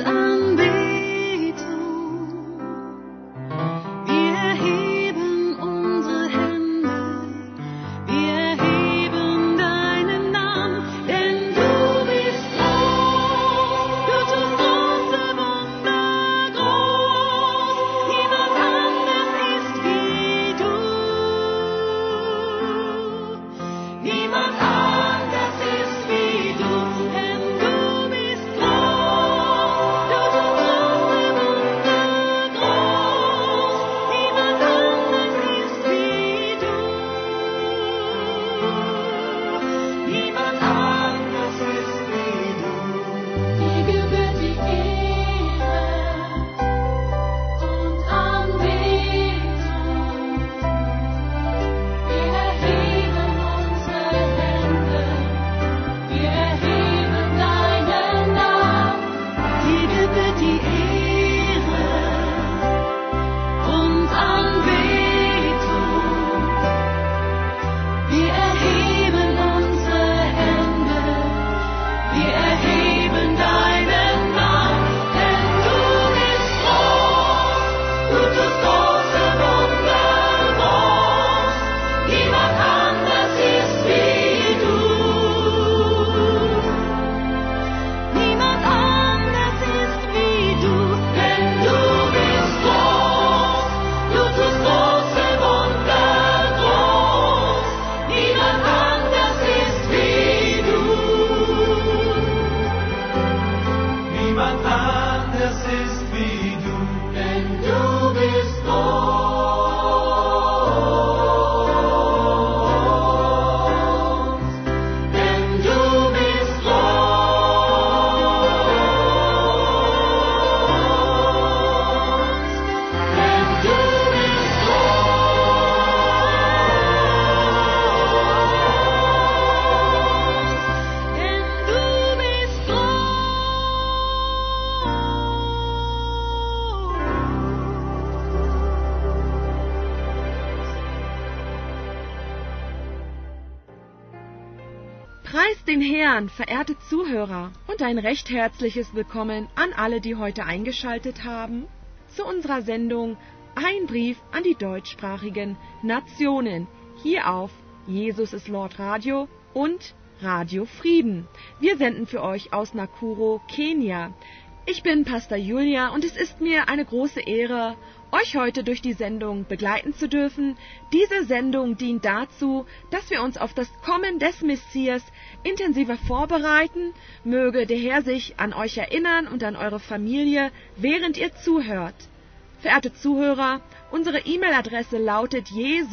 Preist den Herrn, verehrte Zuhörer, und ein recht herzliches Willkommen an alle, die heute eingeschaltet haben, zu unserer Sendung Ein Brief an die deutschsprachigen Nationen, hier auf Jesus ist Lord Radio und Radio Frieden. Wir senden für euch aus Nakuru, Kenia. Ich bin Pastor Julia und es ist mir eine große Ehre, euch heute durch die Sendung begleiten zu dürfen. Diese Sendung dient dazu, dass wir uns auf das Kommen des Messias intensiver vorbereiten. Möge der Herr sich an euch erinnern und an eure Familie, während ihr zuhört. Verehrte Zuhörer, unsere E-Mail-Adresse lautet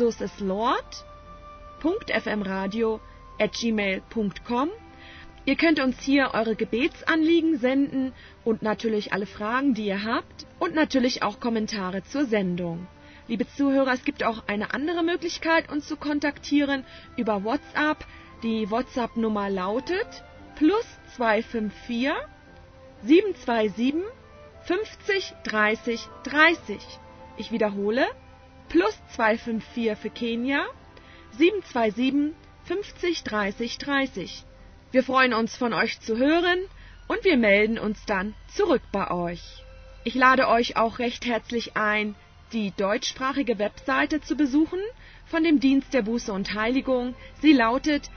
jesusislord.fmradio@gmail.com. Ihr könnt uns hier eure Gebetsanliegen senden und natürlich alle Fragen, die ihr habt, und natürlich auch Kommentare zur Sendung. Liebe Zuhörer, es gibt auch eine andere Möglichkeit, uns zu kontaktieren über WhatsApp. Die WhatsApp-Nummer lautet +254 727 50 30 30. Ich wiederhole, +254 für Kenia 727 50 30 30. Wir freuen uns, von euch zu hören, und wir melden uns dann zurück bei euch. Ich lade euch auch recht herzlich ein, die deutschsprachige Webseite zu besuchen von dem Dienst der Buße und Heiligung. Sie lautet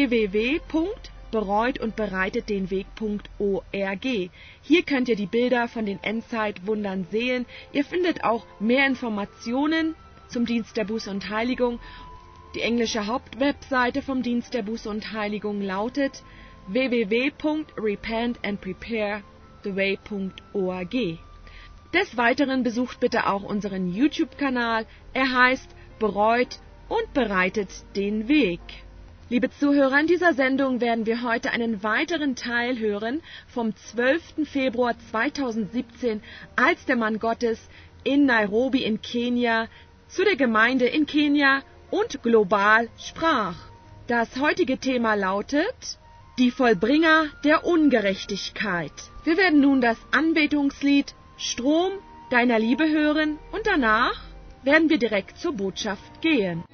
www.bereutundbereitetdenweg.org. Hier könnt ihr die Bilder von den Endzeitwundern sehen. Ihr findet auch mehr Informationen zum Dienst der Buße und Heiligung. Die englische Hauptwebseite vom Dienst der Buße und Heiligung lautet www.repentandpreparetheway.org. Des Weiteren besucht bitte auch unseren YouTube-Kanal. Er heißt Bereut und bereitet den Weg. Liebe Zuhörer, in dieser Sendung werden wir heute einen weiteren Teil hören vom 12. Februar 2017, als der Mann Gottes in Nairobi in Kenia zu der Gemeinde in Kenia und global sprach. Das heutige Thema lautet: Die Vollbringer der Ungerechtigkeit. Wir werden nun das Anbetungslied Strom deiner Liebe hören und danach werden wir direkt zur Botschaft gehen.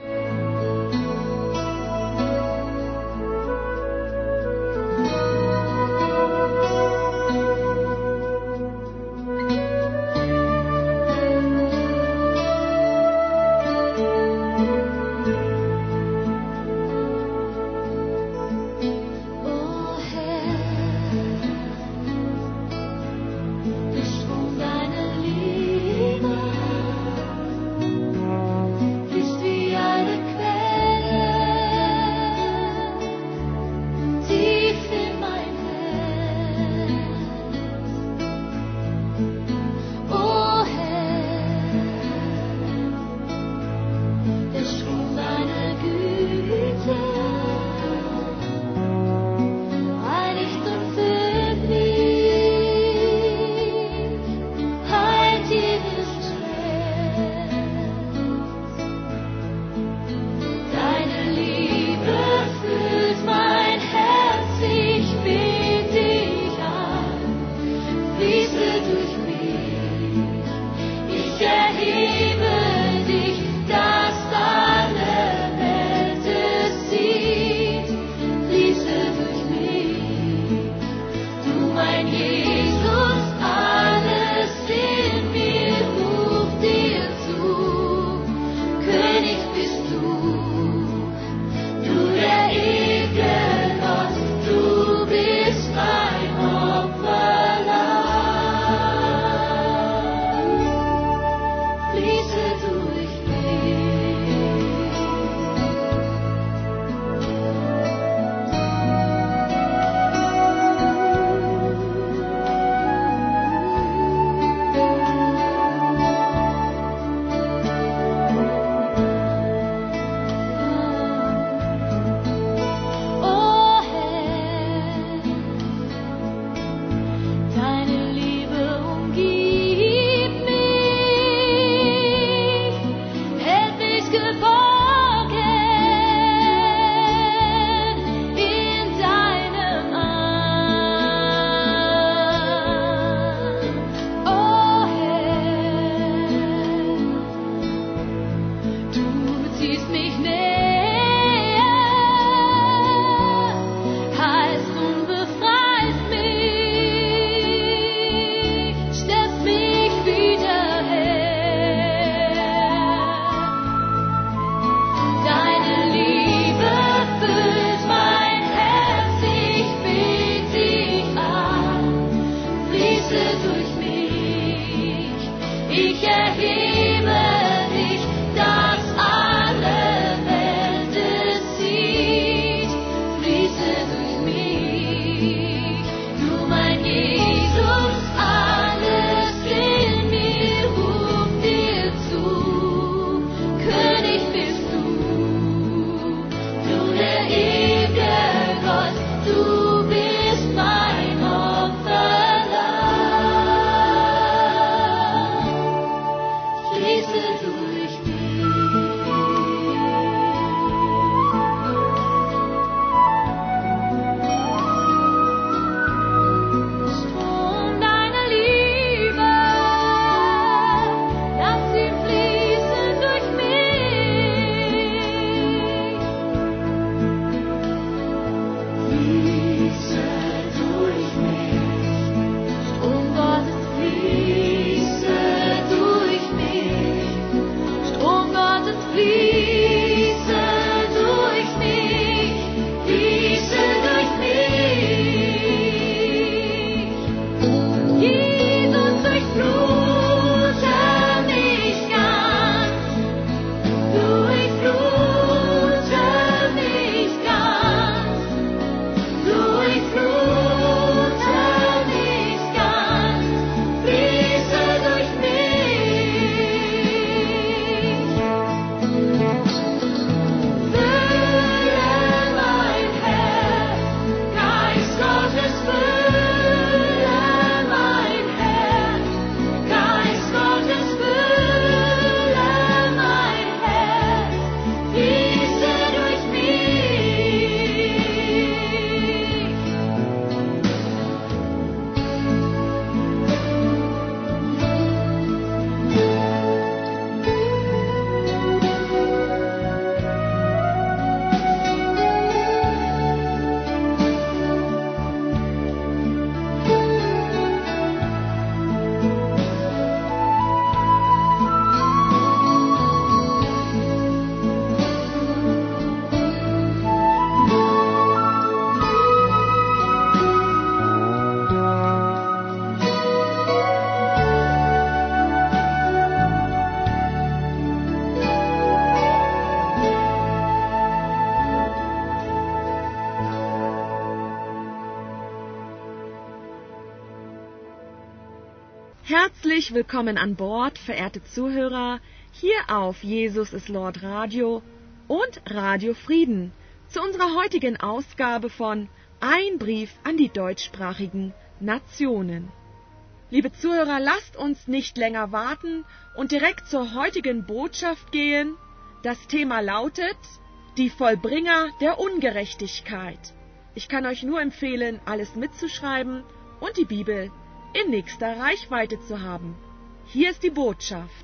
Herzlich willkommen an Bord, verehrte Zuhörer, hier auf Jesus ist Lord Radio und Radio Frieden, zu unserer heutigen Ausgabe von Ein Brief an die deutschsprachigen Nationen. Liebe Zuhörer, lasst uns nicht länger warten und direkt zur heutigen Botschaft gehen. Das Thema lautet: Die Vollbringer der Ungerechtigkeit. Ich kann euch nur empfehlen, alles mitzuschreiben und die Bibel in nächster Reichweite zu haben. Hier ist die Botschaft.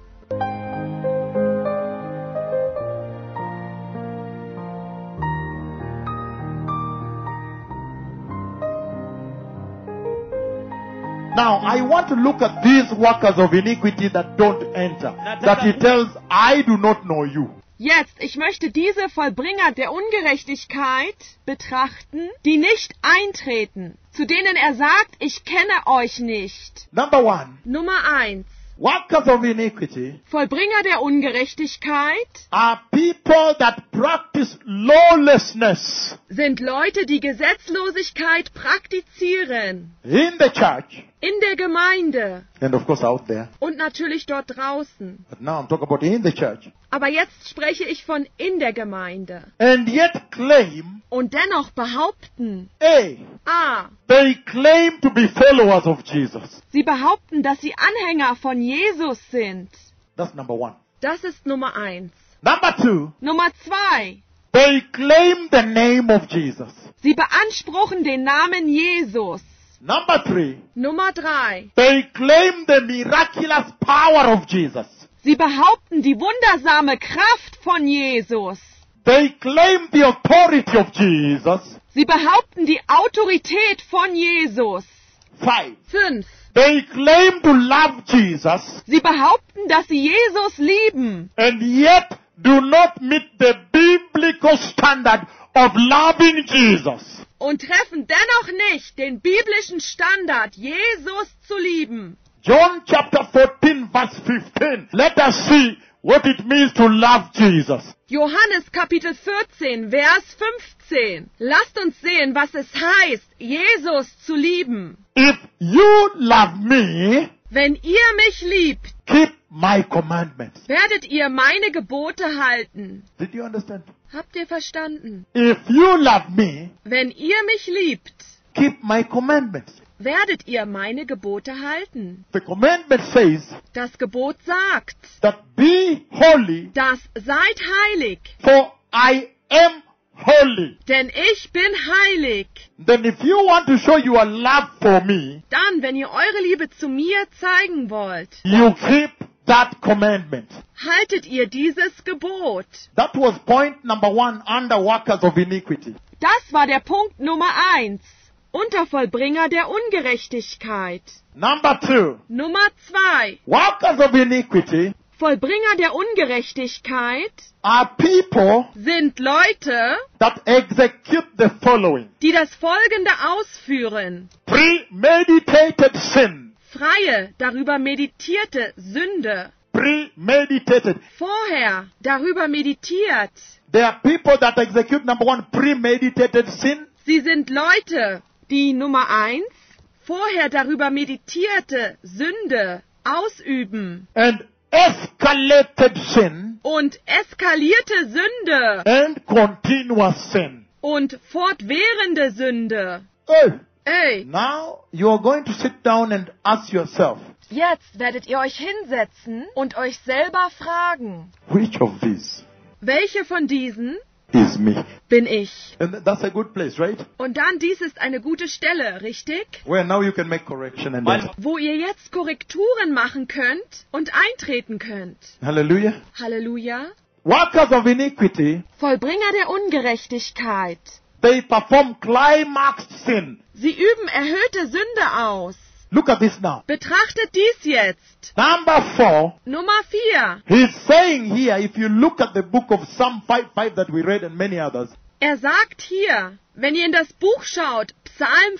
Now, I want to look at these workers of iniquity that don't enter. That he tells, I do not know you. Jetzt, ich möchte diese Vollbringer der Ungerechtigkeit betrachten, die nicht eintreten, zu denen er sagt, ich kenne euch nicht. Number one, Nummer 1. workers of iniquity Vollbringer der Ungerechtigkeit are people that practice lawlessness sind Leute, die Gesetzlosigkeit praktizieren. in the church In der Gemeinde and of course out there. und natürlich dort draußen. But now I'm talking about in the church. Aber jetzt spreche ich von in der Gemeinde. And yet claim, Und dennoch behaupten, A, they claim to be followers of Jesus. sie behaupten, dass sie Anhänger von Jesus sind. That's number one. Das ist Nummer 1. Number two, Nummer 2. they claim the name of Jesus. Sie beanspruchen den Namen Jesus. Number three, Nummer 3. they claim the miraculous power of Jesus. Sie behaupten die wundersame Kraft von Jesus. They claim the authority of Jesus. Sie behaupten die Autorität von Jesus. 5. 5. They claim to love Jesus Sie behaupten, dass sie Jesus lieben. and yet do not meet the biblical standard of loving Jesus. und treffen dennoch nicht den biblischen Standard, Jesus zu lieben. John chapter 14 verse 15. Let us see what it means to love Jesus. Johannes Kapitel 14, Vers 15. Lasst uns sehen, was es heißt, Jesus zu lieben. If you love me, Wenn ihr mich liebt, keep my commandments. werdet ihr meine Gebote halten. Did you understand? Habt ihr verstanden? If you love me, Wenn ihr mich liebt, keep my commandments. werdet ihr meine Gebote halten. The commandment says Das Gebot sagt, that be holy, dass seid heilig, for I am holy. denn ich bin heilig. Then if you want to show your love for me, Dann, wenn ihr eure Liebe zu mir zeigen wollt, you keep that commandment. haltet ihr dieses Gebot. That was point number 1 under workers of iniquity. Das war der Punkt Nummer 1. Unter Vollbringer der Ungerechtigkeit. Number 2, Nummer 2. workers of iniquity Vollbringer der Ungerechtigkeit are people sind Leute, that execute the following. die das Folgende ausführen. Premeditated sin. Freie, darüber meditierte Sünde. Premeditated. Vorher darüber meditiert. They are people that execute number 1, premeditated sin. Sie sind Leute, die Nummer 1 vorher darüber meditierte Sünde ausüben. And escalated sin Und eskalierte Sünde and continuous sin. und fortwährende Sünde. Oh, Ey, now you are going to sit down and ask yourself, jetzt werdet ihr euch hinsetzen und euch selber fragen, which of these welche von diesen is me? bin ich? And that's a good place, right? Und dann, dies ist eine gute Stelle, richtig? Where now you can make correction and then. Wo ihr jetzt Korrekturen machen könnt und eintreten könnt. Hallelujah. Halleluja. Workers of iniquity, Vollbringer der Ungerechtigkeit. they perform climaxed sin. Sie üben erhöhte Sünde aus. Look at this now. Betrachtet dies jetzt. Number 4, Nummer 4. he's saying here, if you look at the book of Psalm 5:5 that we read and many others, Er sagt hier, wenn ihr in das Buch schaut, Psalm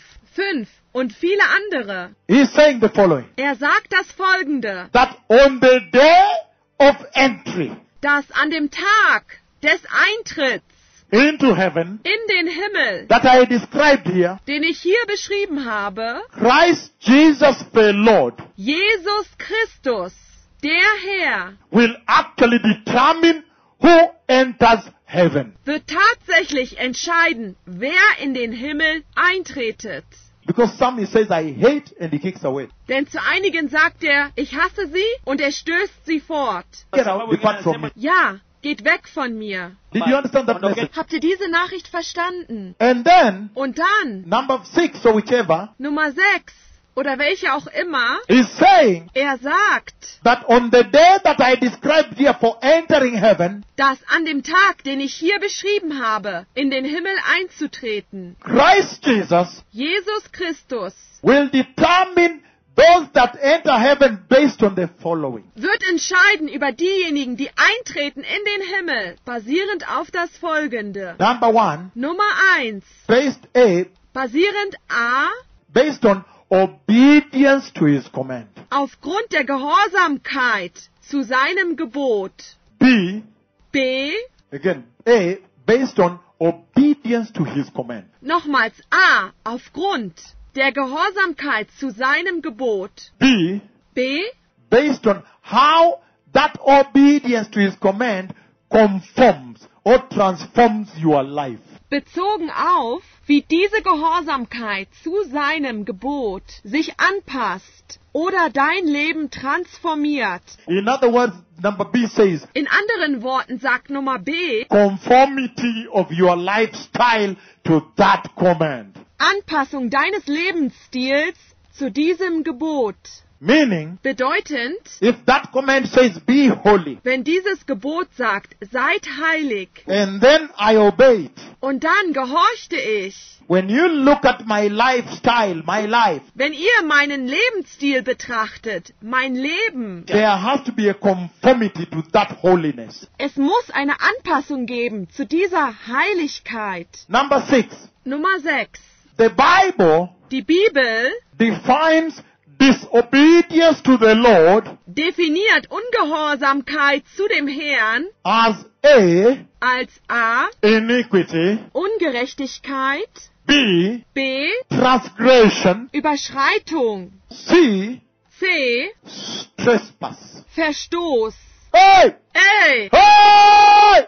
5 und viele andere. he's saying the following, Er sagt das Folgende, that on the day of entry dass an dem Tag des Eintritts into heaven in den Himmel, that I described here, den ich hier beschrieben habe, Christ Jesus the Lord Jesus Christus, der Herr, will actually determine who enters heaven. wird tatsächlich entscheiden, wer in den Himmel eintretet. Because some he says, I hate, and he kicks away. Denn zu einigen sagt er, ich hasse sie und er stößt sie fort. Get out, depart from me. Ja, geht weg von mir. Did you understand that message? Habt ihr diese Nachricht verstanden? And then, Und dann, number 6 or whichever, Nummer 6, oder welche auch immer, is saying er sagt, that on the day that I described here for entering heaven, dass an dem Tag, den ich hier beschrieben habe, in den Himmel einzutreten, Christ Jesus Jesus Christus will determine those that enter heaven based on the following. wird entscheiden über diejenigen, die eintreten in den Himmel, basierend auf das Folgende. Number 1, Nummer 1, based A, basierend A, based on obedience to his command. aufgrund der Gehorsamkeit zu seinem Gebot. B, B, again, A, based on obedience to his command. nochmals A, aufgrund der Gehorsamkeit zu seinem Gebot. B, B, based on how that obedience to his command conforms or transforms your life. bezogen auf, wie diese Gehorsamkeit zu seinem Gebot sich anpasst oder dein Leben transformiert. In other words, number B says, In anderen Worten sagt Nummer B, conformity of your lifestyle to that command. Anpassung deines Lebensstils zu diesem Gebot. Meaning, Bedeutend, if that command says be holy, wenn dieses Gebot sagt, seid heilig, and then I obey it, und dann gehorchte ich, when you look at my lifestyle, my life, wenn ihr meinen Lebensstil betrachtet, mein Leben, there has to be a conformity to that holiness. es muss eine Anpassung geben zu dieser Heiligkeit. Number 6, Nummer 6. The Bible Die Bibel defines disobedience to the Lord definiert Ungehorsamkeit zu dem Herrn as A, als A. iniquity, Ungerechtigkeit, B, B. transgression, Überschreitung, C, C. trespass. Verstoß. Hey! Ey! Hey!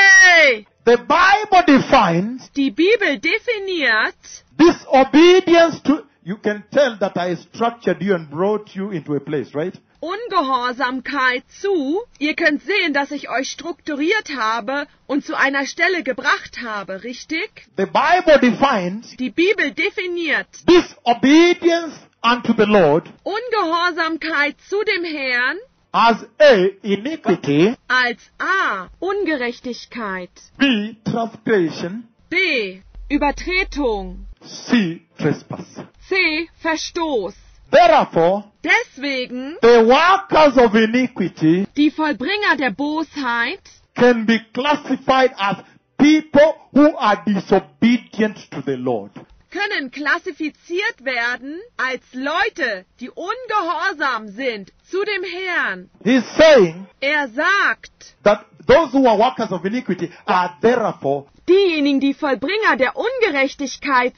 Ey! The Bible defines Die Bibel definiert disobedience to... You can tell that I structured you and brought you into a place, right? Ungehorsamkeit zu. Ihr könnt sehen, dass ich euch strukturiert habe und zu einer Stelle gebracht habe, richtig? The Bible defines Die Bibel definiert disobedience unto the Lord Ungehorsamkeit zu dem Herrn as A, iniquity, als A. Ungerechtigkeit, B, transgression, B. Übertretung, C, trespass. C. Verstoß. Therefore, Deswegen the workers of iniquity die Vollbringer der Bosheit can be classified as people who are disobedient to the Lord. können klassifiziert werden als Leute, die ungehorsam sind zu dem Herrn. He's saying Er sagt, that those who are workers of iniquity are therefore diejenigen, die Vollbringer der Ungerechtigkeit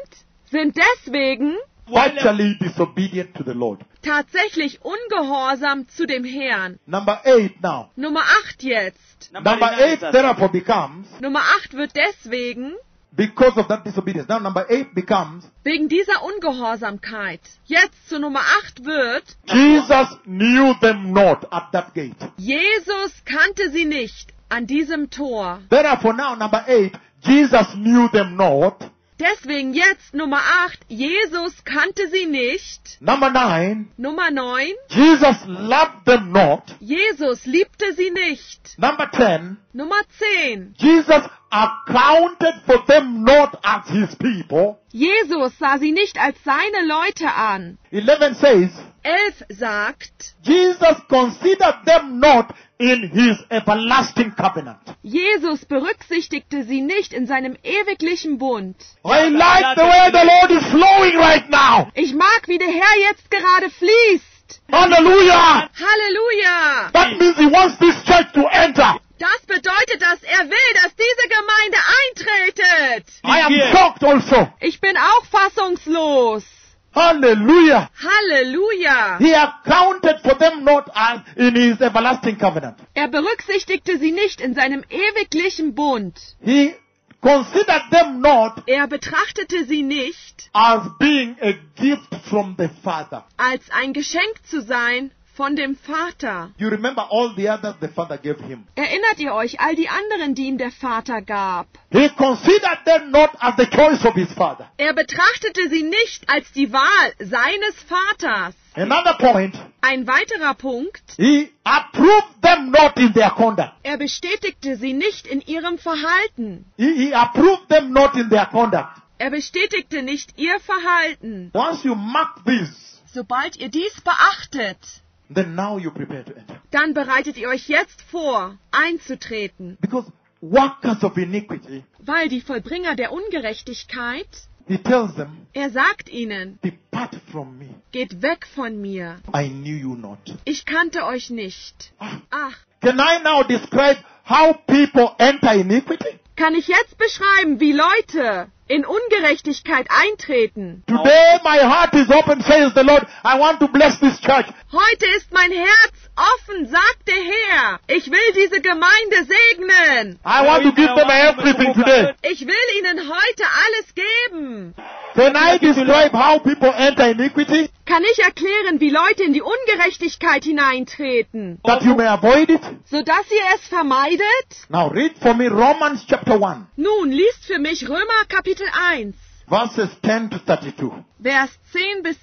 sind deswegen virtually disobedient to the Lord. tatsächlich ungehorsam zu dem Herrn. Number 8 now. Nummer 8 jetzt. Number 8 therefore becomes, Nummer 8 wird deswegen because of that disobedience. Now number 8 becomes, wegen dieser Ungehorsamkeit. Jetzt zu Nummer 8 wird, Jesus knew them not at that gate. Jesus kannte sie nicht an diesem Tor. Therefore now number 8, Jesus knew them not. Deswegen jetzt Nummer 8, Jesus kannte sie nicht. Number 9, Nummer 9, Jesus loved them not. Jesus liebte sie nicht. Number 10, Nummer 10, Jesus accounted for them not as his people. Jesus sah sie nicht als seine Leute an. 11 says, 11 sagt, Jesus considered them not in his everlasting covenant. Jesus berücksichtigte sie nicht in seinem ewiglichen Bund. I like the way the Lord is flowing right now. Ich mag, wie der Herr jetzt gerade fließt. Hallelujah. Halleluja! That means he wants this church to enter. Das bedeutet, dass er will, dass diese Gemeinde eintretet. I am shocked also. Ich bin auch fassungslos. Hallelujah. Halleluja! He accounted for them not as in his everlasting covenant. Er berücksichtigte sie nicht in seinem ewiglichen Bund. He considered them not Er betrachtete sie nicht as being a gift from the Father. als ein Geschenk zu sein von dem Vater. You remember all the others the Father gave him. Erinnert ihr euch all die anderen, die ihm der Vater gab? He considered them not as the choice of his Father. Er betrachtete sie nicht als die Wahl seines Vaters. Another point, Ein weiterer Punkt, he approved them not in their conduct. er bestätigte sie nicht in ihrem Verhalten. He approved them not in their conduct. Er bestätigte nicht ihr Verhalten. Once you mark this, Sobald ihr dies beachtet, then now you prepare to enter. dann bereitet ihr euch jetzt vor, einzutreten. Because workers of iniquity, Weil die Vollbringer der Ungerechtigkeit, he tells them, er sagt ihnen, depart from me. geht weg von mir. I knew you not. Ich kannte euch nicht. Ach, Can I now describe how people enter iniquity? kann ich jetzt beschreiben, wie Leute in Ungerechtigkeit eintreten? Today my heart is open, says the Lord. I want to bless this church. Heute ist mein Herz offen, sagt der Herr. Ich will diese Gemeinde segnen. I want to give them everything today. Ich will ihnen heute alles geben. Can I describe how people enter iniquity? Kann ich erklären, wie Leute in die Ungerechtigkeit hineintreten, That you may avoid it? sodass ihr es vermeidet? Now read for me Romans chapter 1, Nun, liest für mich Römer Kapitel 1, verses 10 to 32. Vers 10 bis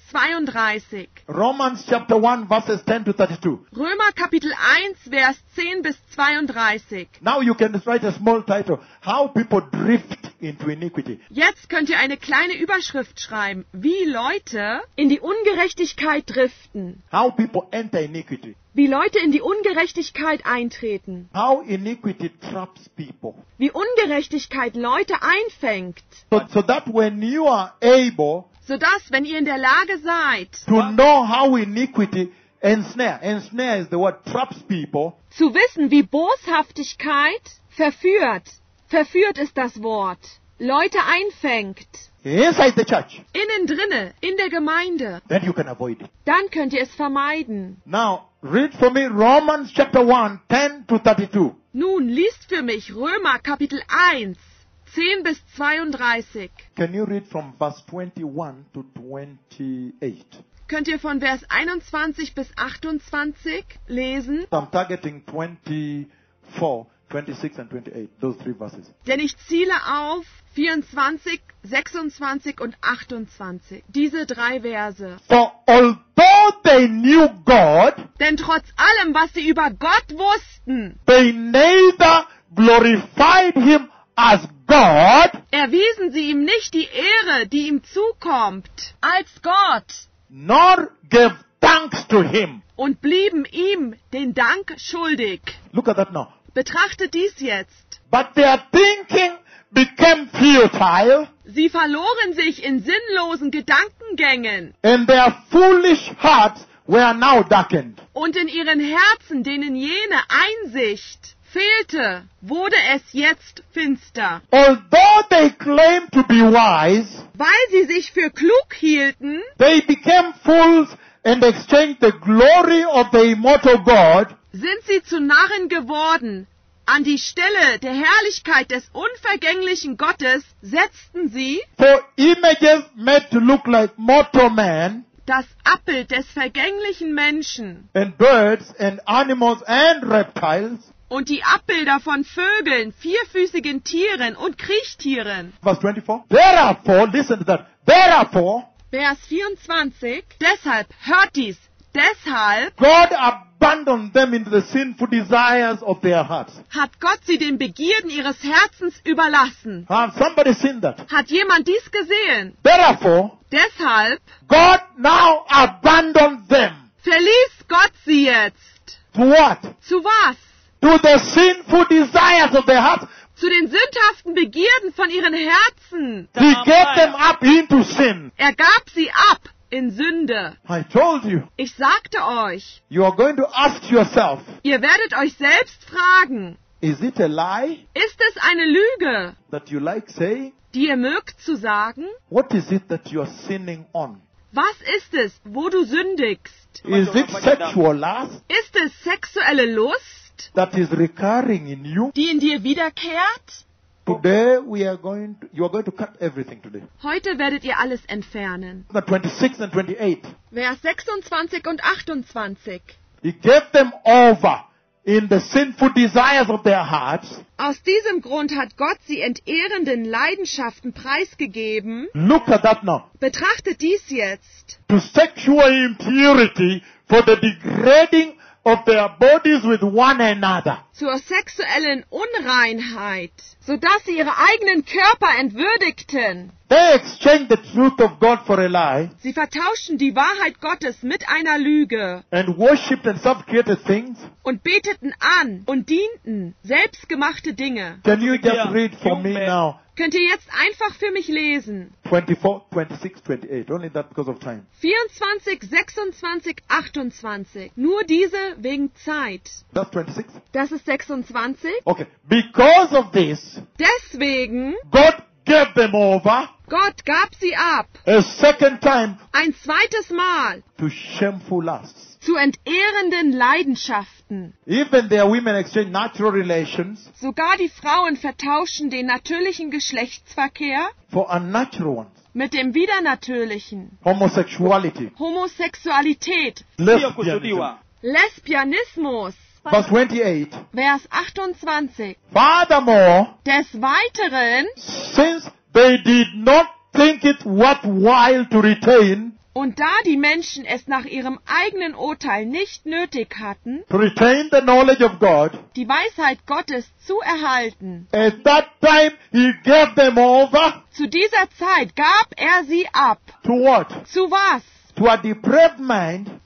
32. Romans chapter 1, verses 10 to 32. Römer Kapitel 1, Vers 10 bis 32. Now you can write a small title, How People Drift into Iniquity. Jetzt könnt ihr eine kleine Überschrift schreiben, wie Leute in die Ungerechtigkeit driften. How people enter iniquity. wie Leute in die Ungerechtigkeit eintreten, how iniquity traps people. wie Ungerechtigkeit Leute einfängt, So that when you are able sodass, wenn ihr in der Lage seid, to know how iniquity ensnare is the word, traps people, zu wissen, wie Boshaftigkeit verführt ist das Wort, Leute einfängt, inside the church, innen drinne, in der Gemeinde, then you can avoid it. dann könnt ihr es vermeiden. Now, read for me Romans chapter 1, 10 to 32. Nun liest für mich Römer Kapitel 1, 10 bis 32. Can you read from verse 21 to 28? Könnt ihr von Vers 21 bis 28 lesen? I'm targeting 24, 26 and 28, those three verses. Denn ich ziele auf 24, 26 und 28. Diese 3 Verse. For although they knew God, Denn trotz allem, was sie über Gott wussten, they neither glorified him as God, erwiesen sie ihm nicht die Ehre, die ihm zukommt, als Gott, nor gave thanks to him. und blieben ihm den Dank schuldig. Look at that now. Betrachtet dies jetzt. But their thinking became futile, Sie verloren sich in sinnlosen Gedankengängen, and their foolish hearts were now darkened. und in ihren Herzen, denen jene Einsicht fehlte, wurde es jetzt finster. Although they claimed to be wise, Weil sie sich für klug hielten, they became fools and exchanged the glory of the immortal God sind sie zu Narren geworden. An die Stelle der Herrlichkeit des unvergänglichen Gottes setzten sie for images made to look like mortal man, das Abbild des vergänglichen Menschen and birds and animals and reptiles. und die Abbilder von Vögeln, vierfüßigen Tieren und Kriechtieren. Verse 24. Therefore, listen to that. Therefore, Vers 24. Deshalb, hört dies, deshalb God abandoned them into the sinful desires of their hearts. hat Gott sie den Begierden ihres Herzens überlassen. Has somebody seen that? Hat jemand dies gesehen? Therefore, Deshalb God now abandoned them. verließ Gott sie jetzt. To what? Zu was? To the sinful desires of their hearts. Zu den sündhaften Begierden von ihren Herzen. He gave them up into sin. Er gab sie ab in Sünde. I told you. Ich sagte euch, You are going to ask yourself, ihr werdet euch selbst fragen, is it a lie ist es eine Lüge, that you like saying? die ihr mögt zu sagen? What is it that you are sinning on? Was ist es, wo du sündigst? Is it sexual lust Ist es sexuelle Lust, that is recurring in you? die in dir wiederkehrt? Today you are going to cut everything today. Heute werdet ihr alles entfernen. 26 and 28. Vers 26 und 28. He gave them over in the sinful desires of their hearts. Aus diesem Grund hat Gott sie entehrenden Leidenschaften preisgegeben. Look at that now. Betrachtet dies jetzt. To sexual impurity for the degrading of their bodies with one another. Zur sexuellen Unreinheit, sodass sie ihre eigenen Körper entwürdigten. They exchanged the truth of God for a lie Sie vertauschten die Wahrheit Gottes mit einer Lüge and worshipped and self-created things. und beteten an und dienten selbstgemachte Dinge. Can you just read for me now? Könnt ihr jetzt einfach für mich lesen. 24, 26, 28. Only that because of time. 24, 26, 28. Nur diese wegen Zeit. That's 26. Das ist 26. Okay. Because of this, Deswegen, God gave them over Gott gab sie ab. a second time Ein zweites Mal to shameful lusts. zu entehrenden Leidenschaften. Even their women exchange natural relations Sogar die Frauen vertauschen den natürlichen Geschlechtsverkehr for unnatural ones. mit dem widernatürlichen. Homosexuality, Homosexualität, lesbianism. Lesbianismus. Verse 28. Vers 28. Furthermore, Des Weiteren, since they did not think it worthwhile to retain und da die Menschen es nach ihrem eigenen Urteil nicht nötig hatten, the knowledge of God, die Weisheit Gottes zu erhalten, at that time he gave them over zu dieser Zeit gab er sie ab. to what? Zu was? To a depraved mind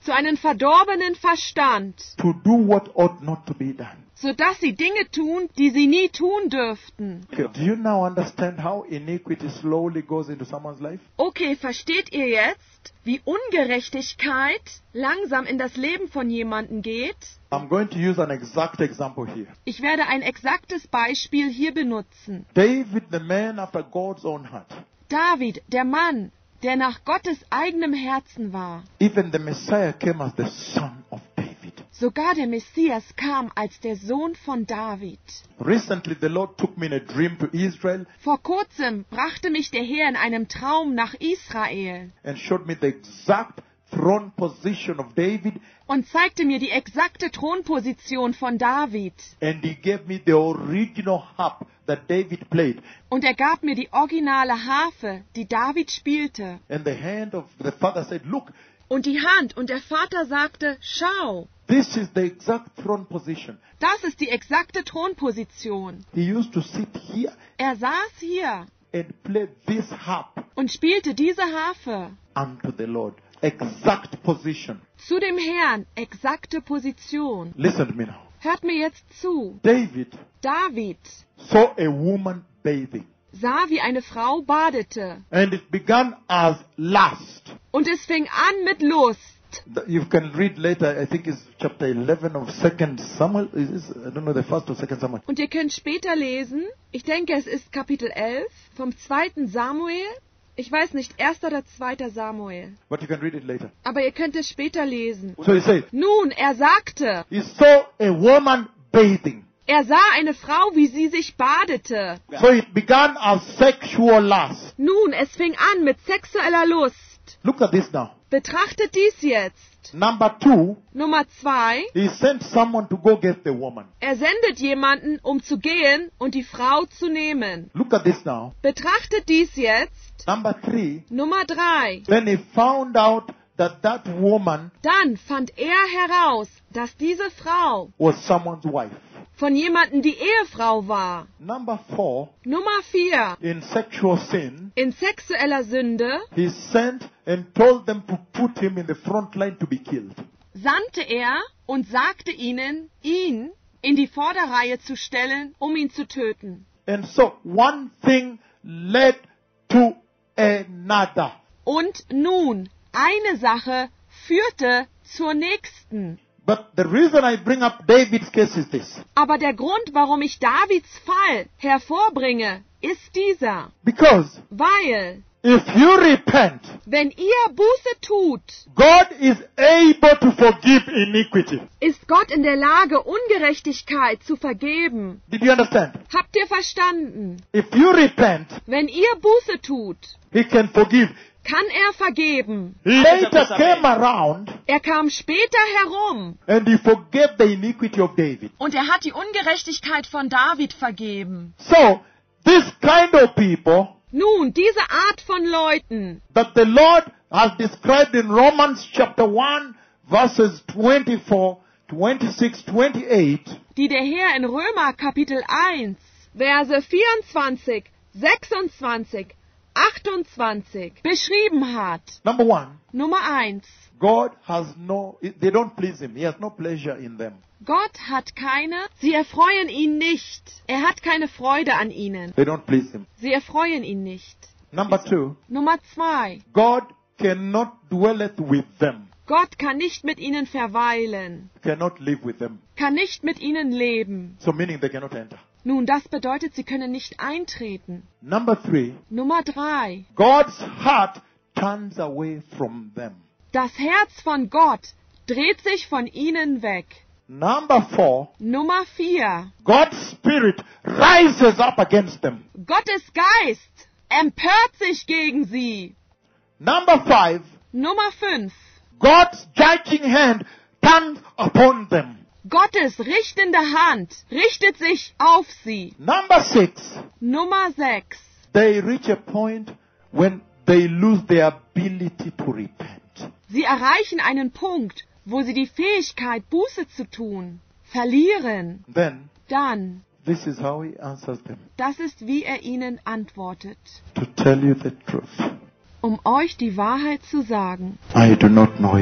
zu einem verdorbenen Verstand, to do what ought not to be done. sodass sie Dinge tun, die sie nie tun dürften. Okay. Do you now understand how iniquity slowly goes into someone's life? Okay, versteht ihr jetzt, wie Ungerechtigkeit langsam in das Leben von jemandem geht? I'm going to use an exact example here. Ich werde ein exaktes Beispiel hier benutzen. David, the man after God's own heart. David, der Mann, der nach Gottes eigenem Herzen war. Even the Messiah came as the son of David. Sogar der Messias kam als der Sohn von David. Recently, the Lord took me in a dream to Israel Vor kurzem brachte mich der Herr in einem Traum nach Israel and showed me the exact throne position of David, und zeigte mir die exakte Thronposition von David. and he gave me the original harp that David played. Und er gab mir die originale Harfe, die David spielte. And the hand of the father said, look, Und die Hand und der Vater sagte, schau, this is the exact throne position. das ist die exakte Thronposition. He used to sit here Er saß hier and play this harp und spielte diese Harfe. unto the Lord. Exact position. Zu dem Herrn, exakte Position. Listen to me now. Hört mir jetzt zu. David David saw a woman bathing, sah, wie eine Frau badete. and it began as lust. Und es fing an mit Lust. You can read later, I think it's chapter 11 of 2 Samuel. Is this, I don't know, the first or second Samuel. Und ihr könnt später lesen, ich denke, es ist Kapitel 11 vom 2. Samuel. Ich weiß nicht, 1. oder 2. Samuel. But you can read it later. Aber ihr könnt es später lesen. So he said, Nun, er sagte, he saw a woman bathing. er sah eine Frau, wie sie sich badete. So it began as sexual lust. Nun, es fing an mit sexueller Lust. Look at this now. Betrachtet dies jetzt. Number 2, Nummer 2, he sent someone to go get the woman. er sendet jemanden, um zu gehen und die Frau zu nehmen. Look at this now. Betrachtet dies jetzt. Number 3, Nummer 3, then he found out that that woman dann fand er heraus, dass diese Frau was someone's wife. von jemandem die Ehefrau war. Number 4, Nummer 4, in sexual sin, in sexueller Sünde he sent and told them to put him in the front line to be killed. sandte er und sagte ihnen, ihn in die Vorderreihe zu stellen, um ihn zu töten. And so one thing led to another. Und nun, eine Sache führte zur nächsten. But the reason I bring up David's case is this. Aber der Grund, warum ich Davids Fall hervorbringe, ist dieser. Because Weil, if you repent, wenn ihr Buße tut, God is able to forgive iniquity. ist Gott in der Lage, Ungerechtigkeit zu vergeben. Did you understand? Habt ihr verstanden? If you repent, Wenn ihr Buße tut, He can forgive. kann er vergeben. He later came around Er kam später herum and He forgave the iniquity of David. und er hat die Ungerechtigkeit von David vergeben. So, this kind of people Nun, diese Art von Leuten, that the Lord has described in Romans chapter 1 verses 24, 26, 28, die der Herr in Römer Kapitel 1, Verse 24, 26, 28 beschrieben hat. number 1, Nummer 1. God has they don't please Him. He has no pleasure in them. Gott hat sie erfreuen ihn nicht. Er hat keine Freude an ihnen. They don't please Him. Sie erfreuen ihn nicht. Number 2, Nummer 2. God cannot dwelleth with them, Gott kann nicht mit ihnen verweilen, cannot live with them. kann nicht mit ihnen leben. So meaning they cannot enter. Nun, das bedeutet, sie können nicht eintreten. Number 3, Nummer 3. God's heart turns away from them. Das Herz von Gott dreht sich von ihnen weg. Number 4, Nummer 4. God's spirit rises up against them. Gottes Geist empört sich gegen sie. Number 5, Nummer 5. God's judging hand turns upon them. Gottes richtende Hand richtet sich auf sie. Number 6, Nummer 6. they reach a point when they lose their ability to repent. Sie erreichen einen Punkt, wo sie die Fähigkeit, Buße zu tun, verlieren. Then, Dann, this is how He answers them. das ist, wie er ihnen antwortet. To tell you the truth, Um euch die Wahrheit zu sagen, I do not know you.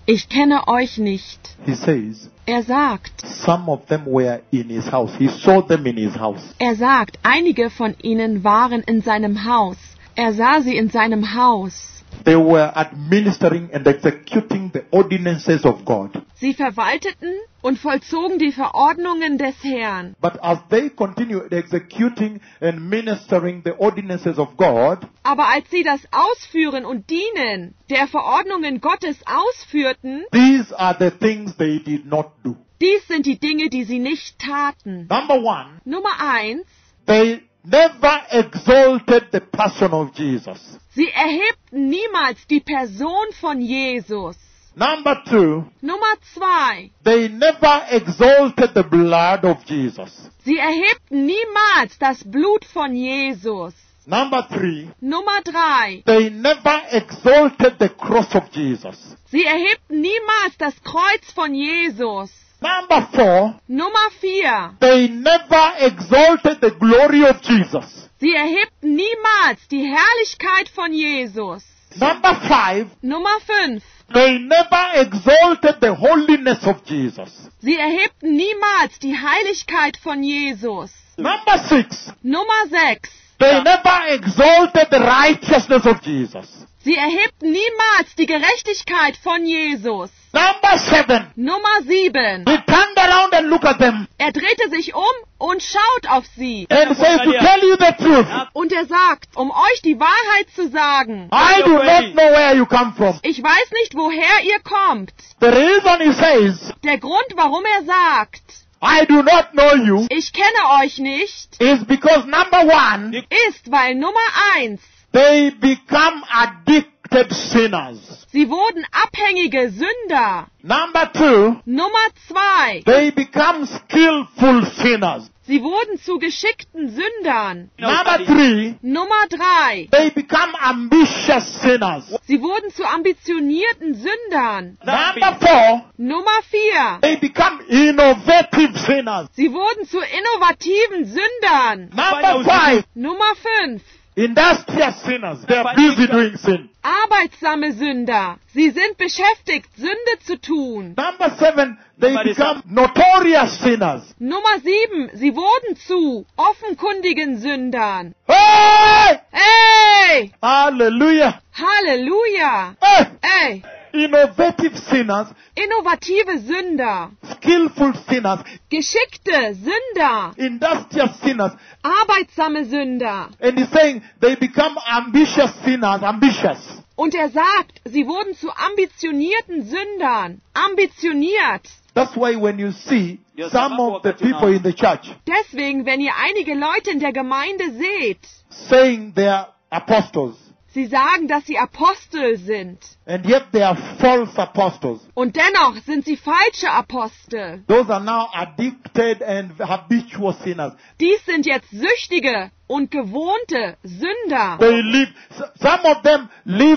ich kenne euch nicht. He says, Er sagt, some of them were in his house. He saw them in his house. einige von ihnen waren in seinem Haus. Er sah sie in seinem Haus. They were administering and executing the ordinances of God. Sie verwalteten und vollzogen die Verordnungen des Herrn. But as they continued executing and ministering the ordinances of God, Aber als sie das Ausführen und Dienen der Verordnungen Gottes ausführten, these are the things they did not do. dies sind die Dinge, die sie nicht taten. Number one, Nummer 1, they never exalted the person of Jesus. sie erhebten niemals die Person von Jesus. Number two, Nummer 2, they never exalted the blood of Jesus. sie erhebten niemals das Blut von Jesus. Number three, Nummer 3, they never exalted the cross of Jesus. sie erhebten niemals das Kreuz von Jesus. Number four, Nummer 4, they never exalted the glory of Jesus. sie erhebten niemals die Herrlichkeit von Jesus. Number five, Nummer 5, they never exalted the holiness of Jesus. sie erhebten niemals die Heiligkeit von Jesus. Number six, Nummer 6, they never exalted the righteousness of Jesus. sie erhebten niemals die Gerechtigkeit von Jesus. Number seven, Nummer 7, he turned around and looked at them er drehte sich um und schaut auf sie. and said, to tell you the truth, Und er sagt, um euch die Wahrheit zu sagen, I do not know where you come from. ich weiß nicht, woher ihr kommt. The reason he says, Der Grund, warum er sagt, I do not know you, ich kenne euch nicht, is because number one, ist, weil Nummer 1, they become addicted sinners. sie wurden abhängige Sünder. Number two, Nummer 2, they become skillful sinners. sie wurden zu geschickten Sündern. Number three, Nummer 3, they become ambitious sinners. sie wurden zu ambitionierten Sündern. Number four, Nummer 4, they become innovative sinners. sie wurden zu innovativen Sündern. Number five, Nummer 5, industrious sinners. They are busy doing sin. arbeitsame Sünder. Sie sind beschäftigt, Sünde zu tun. Number seven, they become notorious sinners. Nummer 7, sie wurden zu offenkundigen Sündern. Hey! Hey! Hallelujah! Halleluja! Hey! Ey! Innovative sinners, Innovative Sünder. skillful sinners, Geschickte Sünder. industrious sinners. Arbeitsame Sünder. And he's saying they become ambitious sinners, ambitious. Und er sagt, sie wurden zu ambitionierten Sündern. Ambitioniert. That's why when you see some of the people in the church Deswegen, wenn ihr einige Leute in der Gemeinde seht, saying they are apostles, sie sagen, dass sie Apostel sind. and yet they are false apostles. Und dennoch sind sie falsche Apostel. Those are now addicted and habitual sinners. Dies sind jetzt süchtige und gewohnte Sünder. They live, some of them live,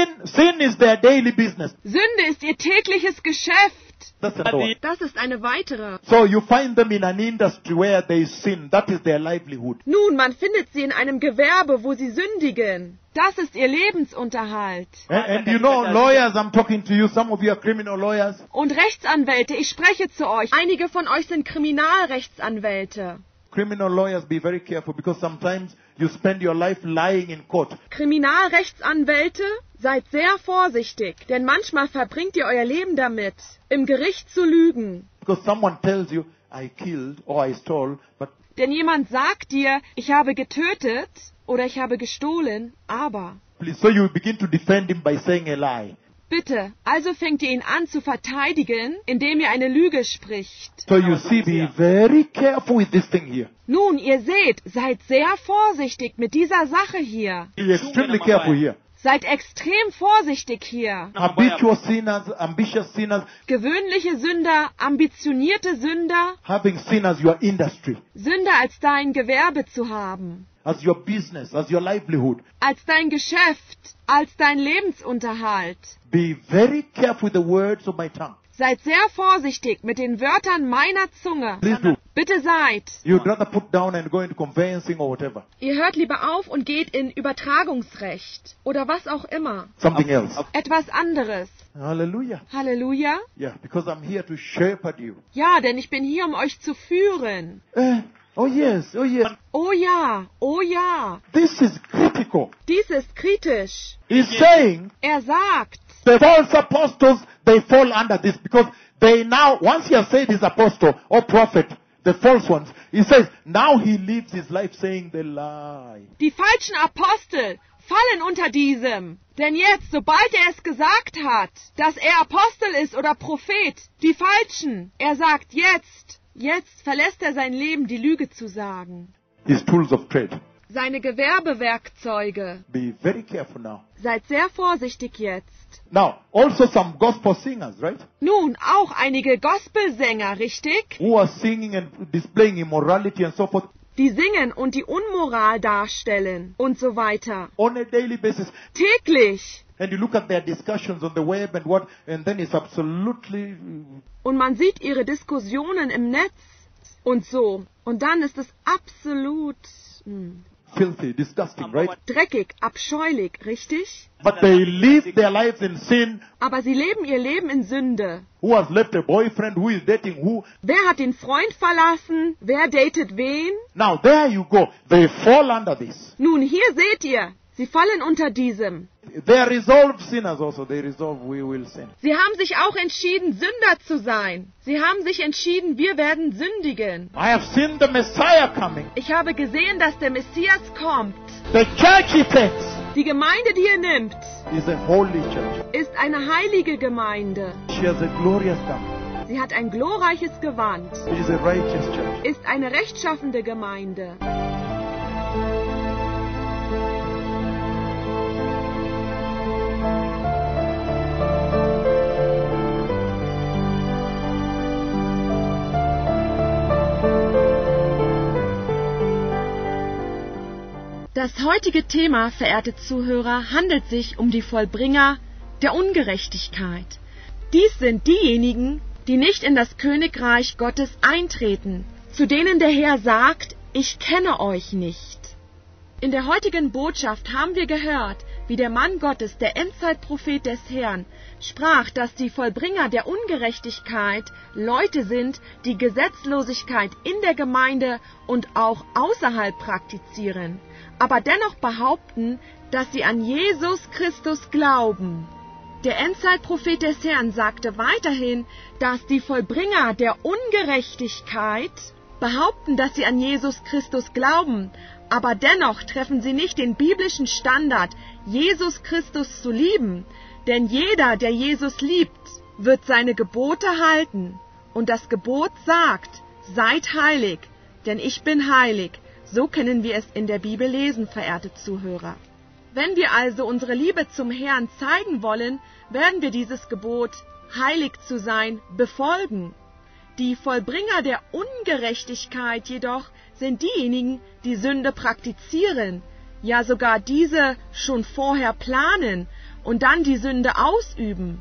sin is their daily business. Sünde ist ihr tägliches Geschäft. That's another one. Das ist eine weitere. So you find them in an industry where they sin. That is their livelihood. Nun, man findet sie in einem Gewerbe, wo sie sündigen. Das ist ihr Lebensunterhalt. And you know, lawyers, I'm talking to you. Some of you are criminal lawyers. Und Rechtsanwälte, ich spreche zu euch. Einige von euch sind Kriminalrechtsanwälte. Criminal lawyers, be very careful because sometimes you spend your life lying in court. Kriminalrechtsanwälte, seid sehr vorsichtig, denn manchmal verbringt ihr euer Leben damit, im Gericht zu lügen. Because someone tells you, I killed or I stole, but Denn jemand sagt dir, ich habe getötet oder ich habe gestohlen, aber... please, so you begin to defend him by saying a lie. Bitte, also fängt ihr ihn an zu verteidigen, indem ihr eine Lüge spricht. So you see, be very careful with this thing here. Nun, ihr seht, seid sehr vorsichtig mit dieser Sache hier. Be extremely careful here. Seid extrem vorsichtig hier. Habitual sinners, ambitious sinners, Gewöhnliche Sünder, ambitionierte Sünder, having sin as your industry. Sünder als dein Gewerbe zu haben. as your business, as your livelihood. als dein Geschäft, als dein Lebensunterhalt. Be very careful with the words of my tongue. Seid sehr vorsichtig mit den Wörtern meiner Zunge. Please do. Bitte seid. You'd rather put down and go into conveyancing or whatever. Ihr hört lieber auf und geht in Übertragungsrecht oder was auch immer. Something else. Etwas anderes. Hallelujah. Halleluja. Yeah, because I'm here to shepherd you. Ja, denn ich bin hier, um euch zu führen. Oh yes, oh yes. Oh ja, oh ja. This is critical. Dies ist kritisch. He's saying Er sagt, the false apostles, they fall under this because they now, once he has said he's apostle or prophet, the false ones, he says, now he lives his life saying the lie. die falschen Apostel fallen unter diesem. Denn jetzt, sobald er es gesagt hat, dass er Apostel ist oder Prophet, die Falschen, er sagt jetzt verlässt er sein Leben, die Lüge zu sagen. His tools of trade. Seine Gewerbewerkzeuge. Be very careful now. Seid sehr vorsichtig jetzt. Now, also some gospel singers, right? Nun, auch einige Gospelsänger, richtig? Who are singing and displaying immorality and so forth Die singen und die Unmoral darstellen und so weiter. on a daily basis. Täglich. And you look at their discussions on the web and what, and then it's absolutely Und man sieht ihre Diskussionen im Netz und so. Und dann ist es absolut filthy, disgusting, right? dreckig, abscheulich, richtig? But they live their lives in sin. Aber sie leben ihr Leben in Sünde. Who has left a boyfriend? Who is dating who? Wer hat den Freund verlassen? Wer datet wen? Now there you go. They fall under this. Nun, hier seht ihr, sie fallen unter diesem. They are resolved sinners also. They resolve we will sin. Sie haben sich auch entschieden, Sünder zu sein. Sie haben sich entschieden, wir werden sündigen. I have seen the Messiah coming. Ich habe gesehen, dass der Messias kommt. The church he takes Die Gemeinde, die er nimmt, is a holy church. ist eine heilige Gemeinde. She has a glorious garment. Sie hat ein glorreiches Gewand, It is a righteous church. ist eine rechtschaffende Gemeinde. Das heutige Thema, verehrte Zuhörer, handelt sich um die Vollbringer der Ungerechtigkeit. Dies sind diejenigen, die nicht in das Königreich Gottes eintreten, zu denen der Herr sagt, ich kenne euch nicht. In der heutigen Botschaft haben wir gehört, wie der Mann Gottes, der Endzeitprophet des Herrn, sprach, dass die Vollbringer der Ungerechtigkeit Leute sind, die Gesetzlosigkeit in der Gemeinde und auch außerhalb praktizieren, aber dennoch behaupten, dass sie an Jesus Christus glauben. Der Endzeitprophet des Herrn sagte weiterhin, dass die Vollbringer der Ungerechtigkeit behaupten, dass sie an Jesus Christus glauben, aber dennoch treffen sie nicht den biblischen Standard, Jesus Christus zu lieben, denn jeder, der Jesus liebt, wird seine Gebote halten. Und das Gebot sagt, seid heilig, denn ich bin heilig. So können wir es in der Bibel lesen, verehrte Zuhörer. Wenn wir also unsere Liebe zum Herrn zeigen wollen, werden wir dieses Gebot, heilig zu sein, befolgen. Die Vollbringer der Ungerechtigkeit jedoch sind diejenigen, die Sünde praktizieren, ja sogar diese schon vorher planen und dann die Sünde ausüben.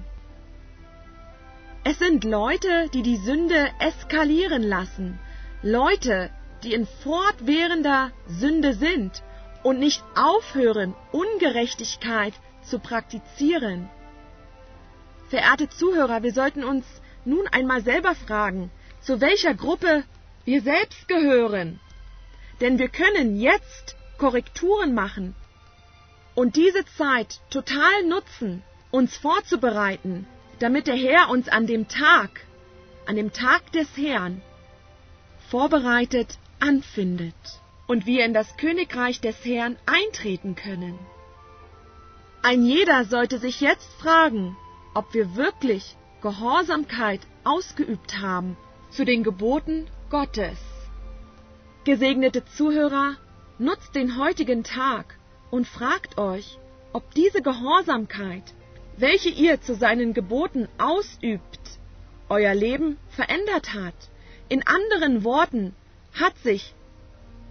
Es sind Leute, die die Sünde eskalieren lassen, Leute, die in fortwährender Sünde sind und nicht aufhören, Ungerechtigkeit zu praktizieren. Verehrte Zuhörer, wir sollten uns nun einmal selber fragen, zu welcher Gruppe wir selbst gehören. Denn wir können jetzt Korrekturen machen und diese Zeit total nutzen, uns vorzubereiten, damit der Herr uns an dem Tag des Herrn, vorbereitet anfindet und wir in das Königreich des Herrn eintreten können. Ein jeder sollte sich jetzt fragen, ob wir wirklich Gehorsamkeit ausgeübt haben zu den Geboten Gottes. Gesegnete Zuhörer, nutzt den heutigen Tag und fragt euch, ob diese Gehorsamkeit, welche ihr zu seinen Geboten ausübt, euer Leben verändert hat. In anderen Worten, hat sich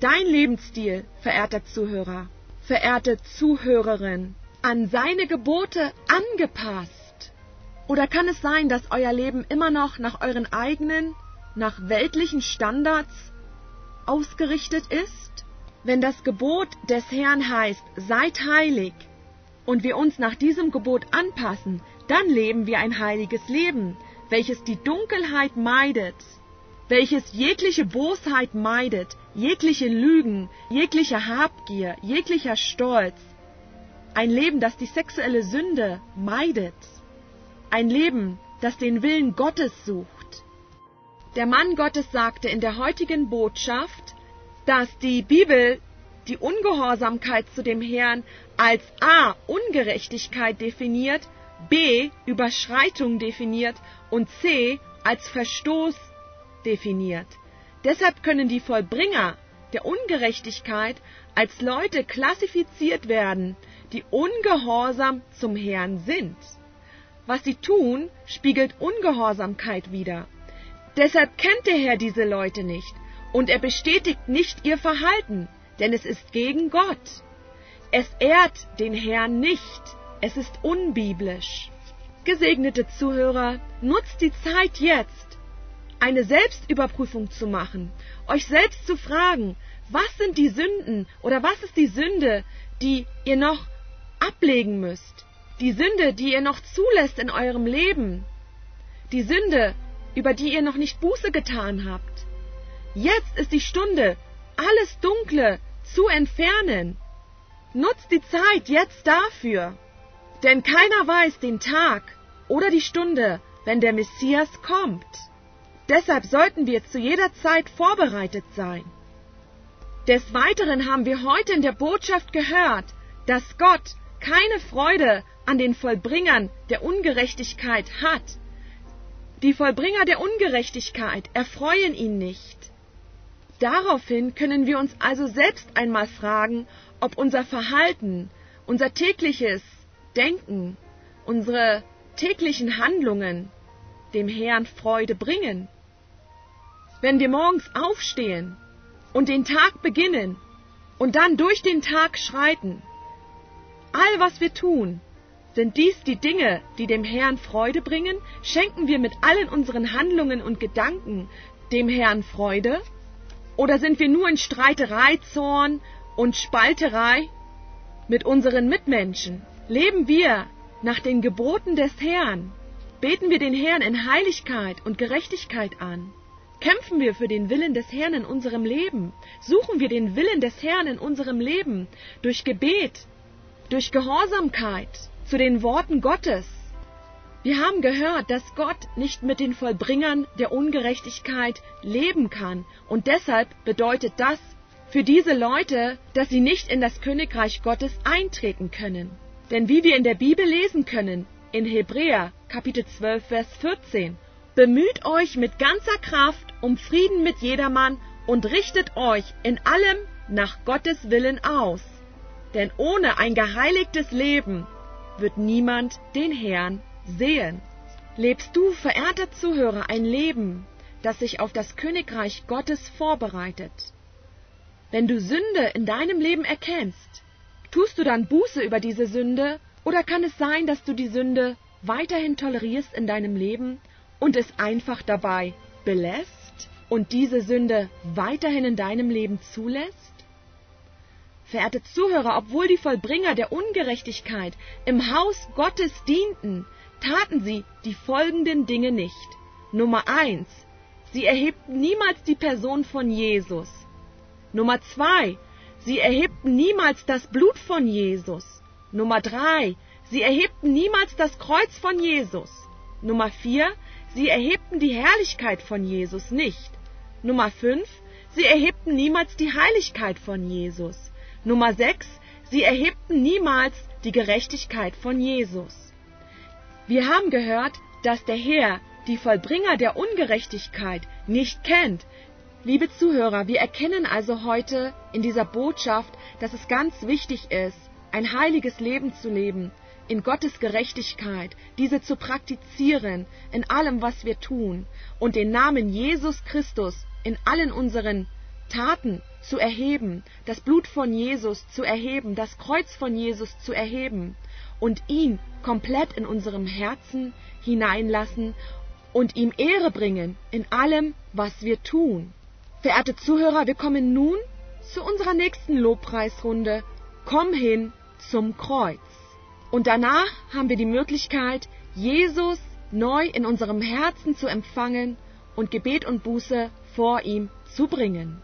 dein Lebensstil, verehrter Zuhörer, verehrte Zuhörerin, an seine Gebote angepasst? Oder kann es sein, dass euer Leben immer noch nach euren eigenen, nach weltlichen Standards ausgerichtet ist? Wenn das Gebot des Herrn heißt, seid heilig, und wir uns nach diesem Gebot anpassen, dann leben wir ein heiliges Leben, welches die Dunkelheit meidet, welches jegliche Bosheit meidet, jegliche Lügen, jegliche Habgier, jeglicher Stolz. Ein Leben, das die sexuelle Sünde meidet. Ein Leben, das den Willen Gottes sucht. Der Mann Gottes sagte in der heutigen Botschaft, dass die Bibel die Ungehorsamkeit zu dem Herrn als A. Ungerechtigkeit definiert, B. Überschreitung definiert und C. als Verstoß definiert. Deshalb können die Vollbringer der Ungerechtigkeit als Leute klassifiziert werden, die ungehorsam zum Herrn sind. Was sie tun, spiegelt Ungehorsamkeit wider. Deshalb kennt der Herr diese Leute nicht und er bestätigt nicht ihr Verhalten, denn es ist gegen Gott. Es ehrt den Herrn nicht. Es ist unbiblisch. Gesegnete Zuhörer, nutzt die Zeit jetzt, eine Selbstüberprüfung zu machen, euch selbst zu fragen, was sind die Sünden oder was ist die Sünde, die ihr noch ablegen müsst, die Sünde, die ihr noch zulässt in eurem Leben, die Sünde, über die ihr noch nicht Buße getan habt. Jetzt ist die Stunde, alles Dunkle zu entfernen. Nutzt die Zeit jetzt dafür, denn keiner weiß den Tag oder die Stunde, wenn der Messias kommt. Deshalb sollten wir zu jeder Zeit vorbereitet sein. Des Weiteren haben wir heute in der Botschaft gehört, dass Gott keine Freude an den Vollbringern der Ungerechtigkeit hat. Die Vollbringer der Ungerechtigkeit erfreuen ihn nicht. Daraufhin können wir uns also selbst einmal fragen, ob unser Verhalten, unser tägliches Denken, unsere täglichen Handlungen dem Herrn Freude bringen. Wenn wir morgens aufstehen und den Tag beginnen und dann durch den Tag schreiten, all was wir tun, sind dies die Dinge, die dem Herrn Freude bringen? Schenken wir mit allen unseren Handlungen und Gedanken dem Herrn Freude? Oder sind wir nur in Streiterei, Zorn und Spalterei mit unseren Mitmenschen? Leben wir nach den Geboten des Herrn? Beten wir den Herrn in Heiligkeit und Gerechtigkeit an? Kämpfen wir für den Willen des Herrn in unserem Leben? Suchen wir den Willen des Herrn in unserem Leben durch Gebet, durch Gehorsamkeit zu den Worten Gottes? Wir haben gehört, dass Gott nicht mit den Vollbringern der Ungerechtigkeit leben kann. Und deshalb bedeutet das für diese Leute, dass sie nicht in das Königreich Gottes eintreten können. Denn wie wir in der Bibel lesen können, in Hebräer Kapitel 12, Vers 14, bemüht euch mit ganzer Kraft um Frieden mit jedermann und richtet euch in allem nach Gottes Willen aus. Denn ohne ein geheiligtes Leben wird niemand den Herrn sehen. Lebst du, verehrter Zuhörer, ein Leben, das sich auf das Königreich Gottes vorbereitet? Wenn du Sünde in deinem Leben erkennst, tust du dann Buße über diese Sünde, oder kann es sein, dass du die Sünde weiterhin tolerierst in deinem Leben und es einfach dabei belässt und diese Sünde weiterhin in deinem Leben zulässt? Verehrte Zuhörer, obwohl die Vollbringer der Ungerechtigkeit im Haus Gottes dienten, taten sie die folgenden Dinge nicht. Nummer 1. Sie erhebten niemals die Person von Jesus. Nummer 2. Sie erhebten niemals das Blut von Jesus. Nummer 3. Sie erhebten niemals das Kreuz von Jesus. Nummer 4. Sie erhebten die Herrlichkeit von Jesus nicht. Nummer 5. Sie erhebten niemals die Heiligkeit von Jesus. Nummer 6. Sie erhebten niemals die Gerechtigkeit von Jesus. Wir haben gehört, dass der Herr die Vollbringer der Ungerechtigkeit nicht kennt. Liebe Zuhörer, wir erkennen also heute in dieser Botschaft, dass es ganz wichtig ist, ein heiliges Leben zu leben, in Gottes Gerechtigkeit, diese zu praktizieren in allem, was wir tun und den Namen Jesus Christus in allen unseren Taten zu erheben, das Blut von Jesus zu erheben, das Kreuz von Jesus zu erheben und ihn komplett in unserem Herzen hineinlassen und ihm Ehre bringen in allem, was wir tun. Verehrte Zuhörer, wir kommen nun zu unserer nächsten Lobpreisrunde. Komm hin zum Kreuz. Und danach haben wir die Möglichkeit, Jesus neu in unserem Herzen zu empfangen und Gebet und Buße vor ihm zu bringen.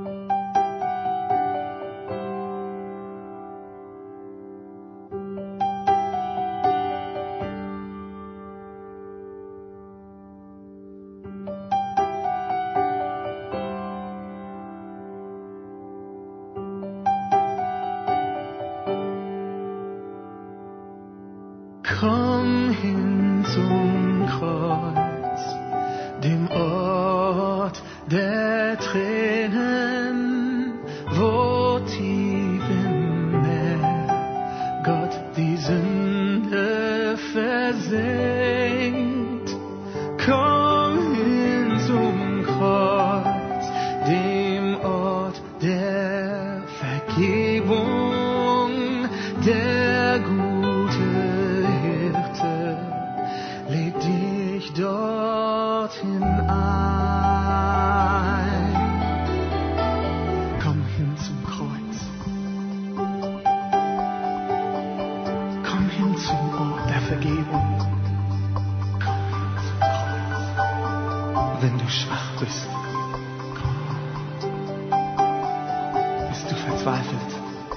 Komm hin zum Kreuz, dem Ort der Tränen, wo tief im Meer Gott die Sünde versenkt. Komm hin zum Kreuz, dem Ort der Vergebung, der gute Hirte lädt dich dorthin ein. Komm hin zum Kreuz. Komm hin zum Ort der Vergebung. Komm hin zum Kreuz. Wenn du schwach bist, komm. Bist du verzweifelt?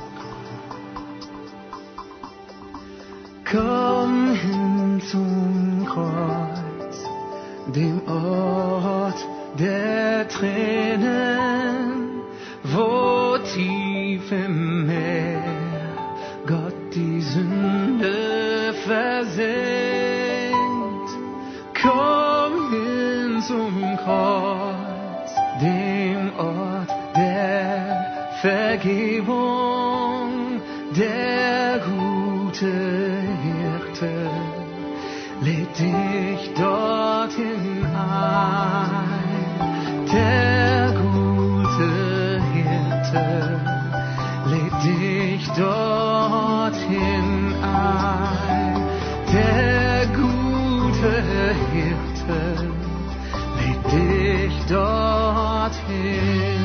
Komm hin zum Kreuz, dem Ort der Tränen, wo tief im Meer Gott die Sünde versenkt. Komm hin zum Kreuz, dem Ort der Vergebung, der gute Hirte lädt dich dorthin ein. Der gute Hirte lädt dich dorthin ein. Der gute Hirte lädt dich dorthin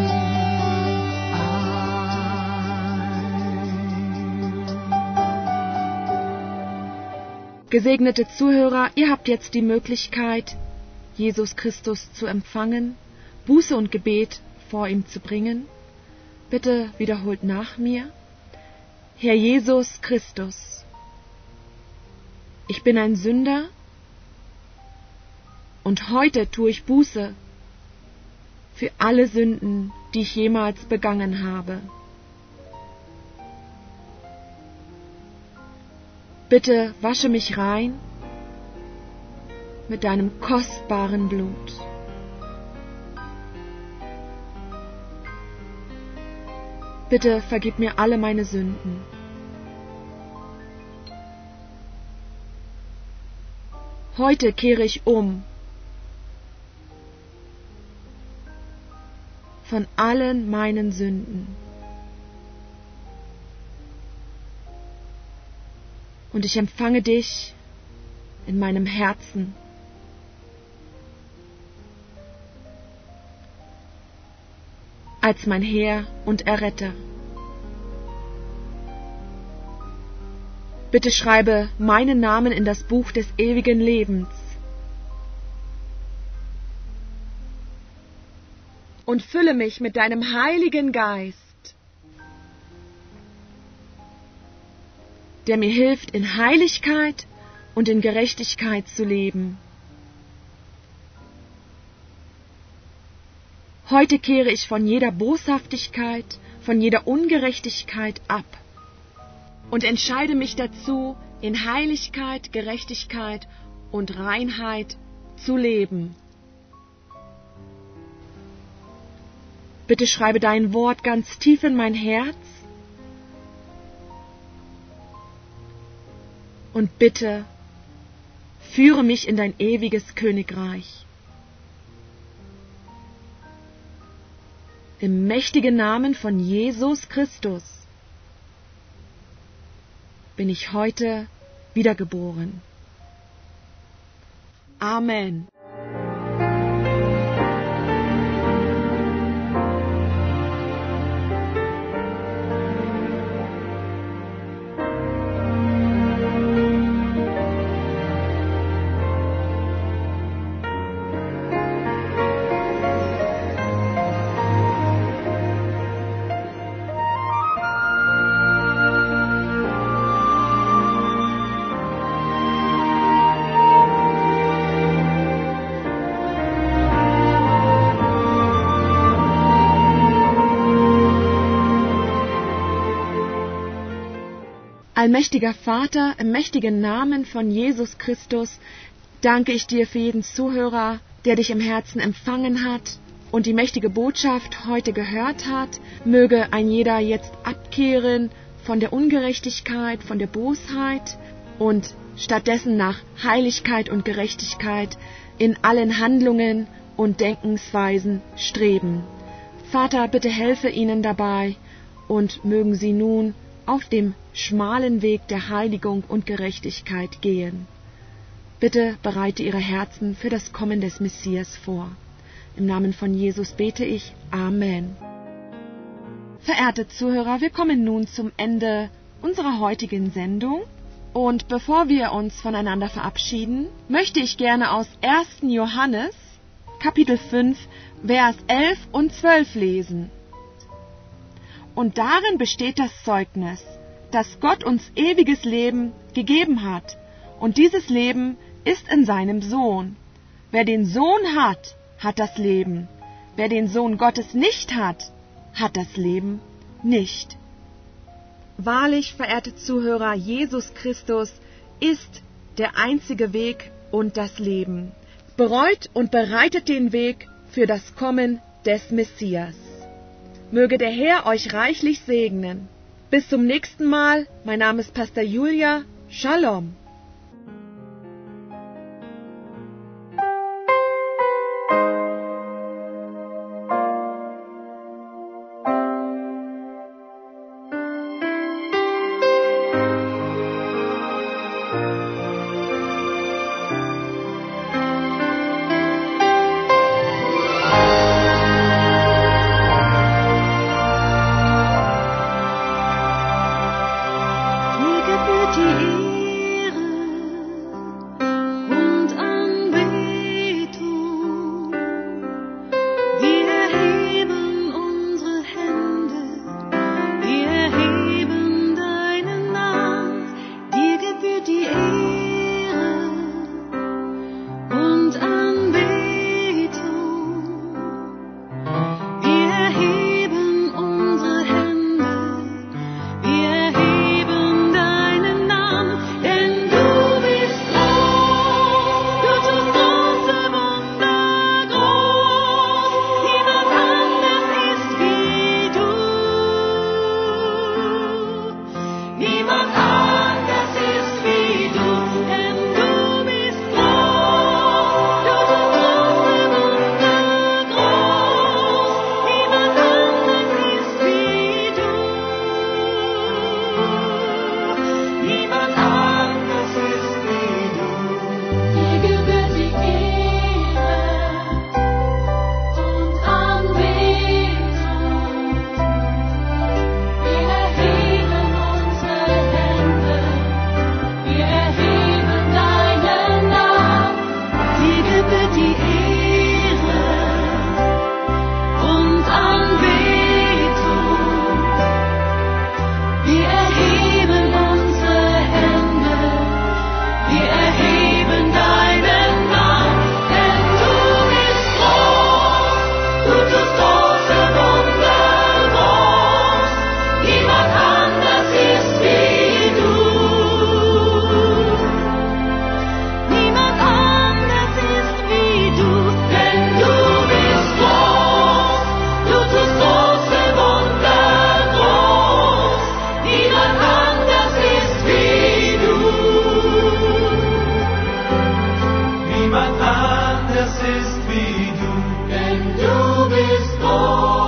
Gesegnete Zuhörer, ihr habt jetzt die Möglichkeit, Jesus Christus zu empfangen, Buße und Gebet vor ihm zu bringen. Bitte wiederholt nach mir. Herr Jesus Christus, ich bin ein Sünder und heute tue ich Buße für alle Sünden, die ich jemals begangen habe. Bitte wasche mich rein mit deinem kostbaren Blut. Bitte vergib mir alle meine Sünden. Heute kehre ich um von allen meinen Sünden. Und ich empfange dich in meinem Herzen. Als mein Herr und Erretter. Bitte schreibe meinen Namen in das Buch des ewigen Lebens. Und fülle mich mit deinem Heiligen Geist, der mir hilft, in Heiligkeit und in Gerechtigkeit zu leben. Heute kehre ich von jeder Boshaftigkeit, von jeder Ungerechtigkeit ab und entscheide mich dazu, in Heiligkeit, Gerechtigkeit und Reinheit zu leben. Bitte schreibe dein Wort ganz tief in mein Herz und bitte führe mich in dein ewiges Königreich. im mächtigen Namen von Jesus Christus bin ich heute wiedergeboren. Amen. Allmächtiger Vater, im mächtigen Namen von Jesus Christus, danke ich dir für jeden Zuhörer, der dich im Herzen empfangen hat und die mächtige Botschaft heute gehört hat. Möge ein jeder jetzt abkehren von der Ungerechtigkeit, von der Bosheit und stattdessen nach Heiligkeit und Gerechtigkeit in allen Handlungen und Denkensweisen streben. Vater, bitte helfe ihnen dabei und mögen sie nun auf dem schmalen Weg der Heiligung und Gerechtigkeit gehen. Bitte bereite ihre Herzen für das Kommen des Messias vor. Im Namen von Jesus bete ich. Amen. Verehrte Zuhörer, wir kommen nun zum Ende unserer heutigen Sendung. Und bevor wir uns voneinander verabschieden, möchte ich gerne aus 1. Johannes, Kapitel 5, Vers 11 und 12 lesen. Und darin besteht das Zeugnis, dass Gott uns ewiges Leben gegeben hat, und dieses Leben ist in seinem Sohn. Wer den Sohn hat, hat das Leben. Wer den Sohn Gottes nicht hat, hat das Leben nicht. Wahrlich, verehrte Zuhörer, Jesus Christus ist der einzige Weg und das Leben. Bereut und bereitet den Weg für das Kommen des Messias. Möge der Herr euch reichlich segnen. Bis zum nächsten Mal. Mein Name ist Pastor Julia. Shalom. Niemand anders ist wie du, denn du bist groß.